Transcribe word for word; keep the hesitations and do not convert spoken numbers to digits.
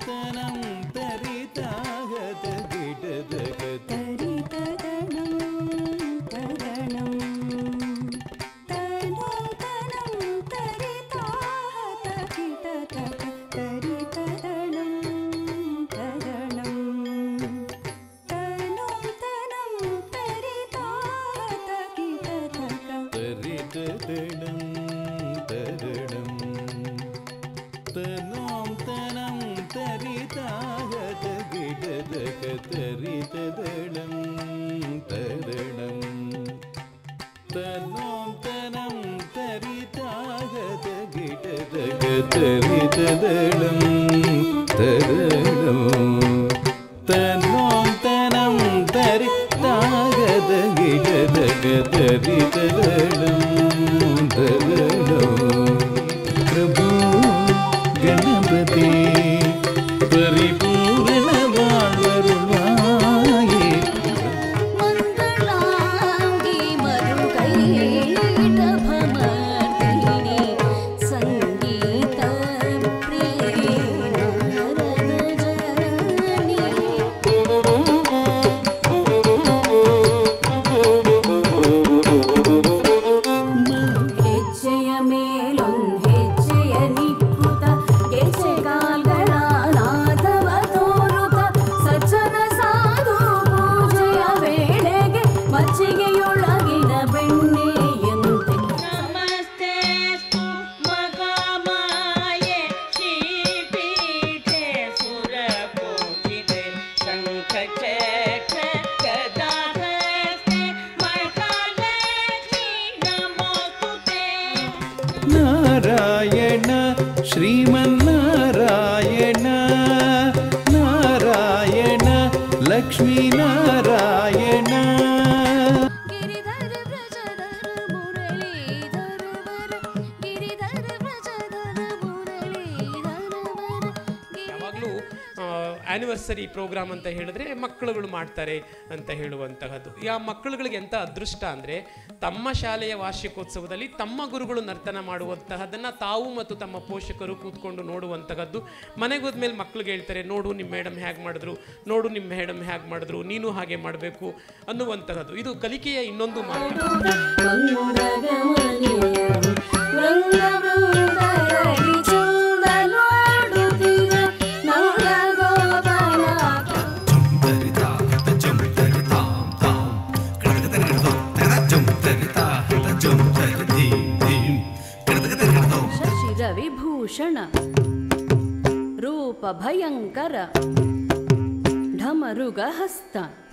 ತನಂ ತರಿತಾಗತ ಗಿಡದಗ ತರಿತದಣಂ ತದಣಂ ತನೋ ತನಂ ತರಿತಾಗತ ಗಿಡದಗ ತರಿತದಣಂ ತದಣಂ ತನೋ ತನಂ ತರಿತಾಗತ ಗಿಡದಗ ತರಿತದಣಂ ತದಣಂ ತನೋಂ ತನಂ ತರಿತಾಗತ ಗಿಡದಗ ತರಿತದಣಂ ತದಣಂ ತನೋಂ ತನಂ ತರಿತಾಗತ ಗಿಡದಗ ತರಿತದಣಂ ತದಣಂ ತನೋಂ ತನಂ ತರಿತಾಗತ ಗಿಡದಗ ತರಿತದಣಂ ತದಣಂ ಪ್ರಭು ಗಣಪತಿ ಪರಿಪೂರ್ಣ வாழ்வருள்வாயே ಮಂಗಳಾಂಗಿ ಮರುಕೈಟ ಭಮರ್ದಿನಿ ಸಂಗೀತ ಪ್ರಿಯ ನರದ ಜನನಿ ಹೆಜ್ಜೆಯ ಮೇಲೊಂದು ಹೆಜ್ಜೆಯ ನಿಕ್ಕುತ ಹೆಜ್ಜೆ ಕಾಲ್ಗಳ ನಾದವ ತೋರುತ ಸಜ್ಜನ ಸಾಧು ಪೂಜೆಯ ವೇಳೆಗೆ ಮಜ್ಜಿಗೆಯೊಳಗಿನ ಬೆಣ್ಣೆಯಂತೆ ನಮಸ್ತೆಸ್ತು ಮಹಾಮಾಯೆ ಶ್ರೀಪೀಠೆ ಸುರಪೂಜಿತೆ ಶಂಖಚಕ್ರ ಗದಾಹಸ್ತೆ ಮಹಾಲಕ್ಷ್ಮೀ ನಮೋಸ್ತುತೆ. ನಾರಾಯಣ ಶ್ರೀಮನ್ನಾರಾಯಣ ನಾರಾಯಣ ಲಕ್ಷ್ಮೀ ನಾರಾಯಣ ಗಿರಿಧರ ವ್ರಜಧರ ಮುರಳೀಧರ ವರ ಗಿರಿಧರ ವ್ರಜಧರ ಮುರಳೀಧರ ವರ ಯಾವಾಗಲೂ ಆ್ಯನಿವರ್ಸರಿ ಪ್ರೋಗ್ರಾಮ್ ಅಂತ ಹೇಳಿದ್ರೆ ಮಕ್ಕಳುಗಳು ಮಾಡ್ತಾರೆ ಅಂತ ಹೇಳುವಂತಹದ್ದು. ಆ ಮಕ್ಕಳುಗಳಿಗೆ ಎಂಥ ಅದೃಷ್ಟ ಅಂದರೆ ತಮ್ಮ ಶಾಲೆಯ ವಾರ್ಷಿಕೋತ್ಸವದಲ್ಲಿ ತಮ್ಮ ಗುರುಗಳು ನರ್ತನ ಮಾಡುವಂತಹದ್ದನ್ನು ತಾವು ಮತ್ತು ತಮ್ಮ ಪೋಷಕರು ಕೂತ್ಕೊಂಡು ನೋಡುವಂತಹದ್ದು. ಮನೆಗೆ ಹೋದ್ಮೇಲೆ ಮಕ್ಕಳಿಗೆ ಹೇಳ್ತಾರೆ, ನೋಡು ನಿಮ್ಮ ಮೇಡಮ್ ಹೇಗೆ ಮಾಡಿದ್ರು, ನೋಡು ನಿಮ್ಮ ಮೇಡಮ್ ಹೇಗೆ ಮಾಡಿದ್ರು, ನೀನು ಹಾಗೆ ಮಾಡಬೇಕು ಅನ್ನುವಂತಹದ್ದು. ಇದು ಕಲಿಕೆಯ ಇನ್ನೊಂದು ಮಾರ್ಗ. ಶಶಿರ ವಿಭೂಷಣ ರೂಪ ಭಯಂಕರ ಢಮರುಗ ಹಸ್ತ